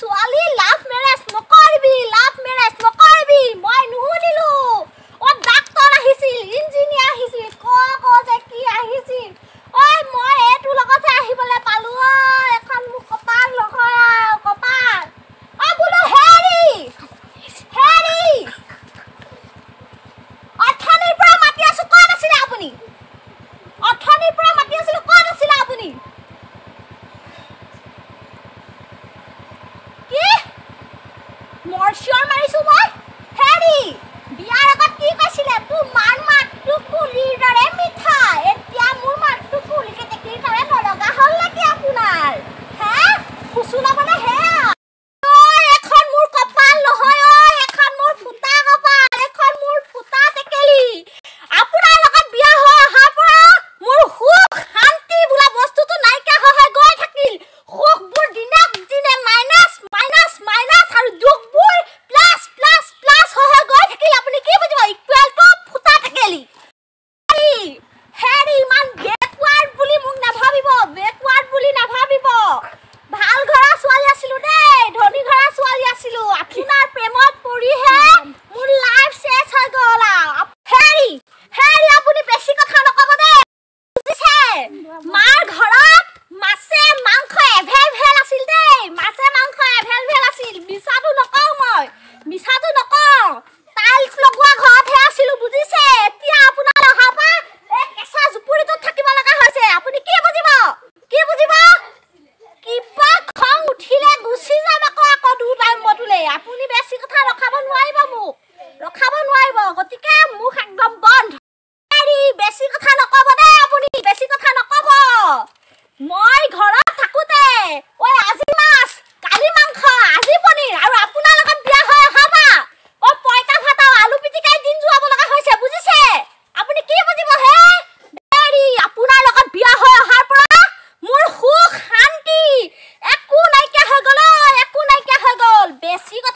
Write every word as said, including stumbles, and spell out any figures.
ছোৱালী love marriage নকৰিবি love marriage নকৰিবি মই নুশুনিলো অ ডাক্তৰ আহিছিল ইঞ্জিনিয়াৰ আহিছিল ক ক যে কি আহিছিল ঐ মই এটো লগতে আহিবলে পালো ঐ এখন মু কপাল নহয় কপাল অ বুলো হেৰি হেৰি অথনিৰ পৰা মাতি আছো কোন আছিল আপুনি অথনিৰ পৰা মাতি আছিল কোন আছিল আপুনি কি মৰচিয়ৰ মাৰিছো মই হেৰি বিয়াৰ আগত কি কৈছিলে তোৰ মান মাতটো কুলিৰ দৰে মিঠা এতিয়া মোৰ মাতটো কুলিকে টেকিৰ দৰে নলগা হ'ল নেকি আপোনাৰ হে ফুচুলা মানে হে এখন মোৰ কপাল নহয় ঐ এখন মোৰ ফুটা কপাল এখন মোৰ ফুটা টেকেলি আপোনাৰ লগত বিয়া হৈ অহাৰ পৰা মোৰ সুখ শান্তি বোলা বস্তুটো নাইকিয়া হৈ গৈ থাকিল সুখবোৰ দিনক দিনে মাইনাছ মাইনাছ মাইনাছ আৰু দুখবোৰ প্লাছ প্লাছ প্লাছ হৈ গৈ থাকিল আপুনি কি বুজিব ইকুৱেল টু ফুটা টেকেলি হেৰি ইমান বেকৱাৰ্ড বুলি মোক নাভাবিব বেকৱাৰ্ড বুলি নাভাবিব ভাল ঘৰৰ ছোৱালী আছিলো দেই ধনী ঘৰৰ ছোৱালী আছিলো আপোনাৰ প্ৰেমত পৰিহে মোৰ লাইফ চেছ হৈ গ'ল হেৰি হেৰি আপুনি বেছি কথা নকব দেই বুজিছে মাৰ ঘৰত মাছে মাংস এভেল ভেল আছিল দেই মাছে মাংস এভেল ভেল আছিল মিছাটো নকওঁ মই মিছাটো নকওঁ টাইলছ লগোৱা ঘৰতহে আছিলো বুজিছে এতিয়া আপোনাৰ অহাপা এই কেঁচা জুপুৰিটোত থাকিব লগা হৈছে আপুনি কি বুজিব কি বুজিব কিবা খং উঠিলে গুচি যাম আকৌ আকৌ দূৰ টাইম বতুলে আপুনি বেছি কথা ৰখাব নোৱাৰিব মোক ৰখাব নোৱাৰিব গতিকে মুখ একদম বন্ধ হেৰি বেছি কথা নকব দেই আপুনি বেছি কথা নকব মই ঘৰত থাকোতে ঐ আজি মাছ কালি মাংস আজি পনীৰ আৰু আপোনাৰ লগত বিয়া হৈ অহাবা ঐ পইতা ভাত আলু পিটিকাই দিন যোৱাব লগা হৈছে বুজিছে আপুনি কি বুজিব হে হেৰি আপোনাৰ লগত বিয়া হৈ অহাৰ পৰা মোৰ সুখ শান্তি একো নাইকিয়া হৈ গ'ল একো নাইকিয়া হৈ গ'ল বেছি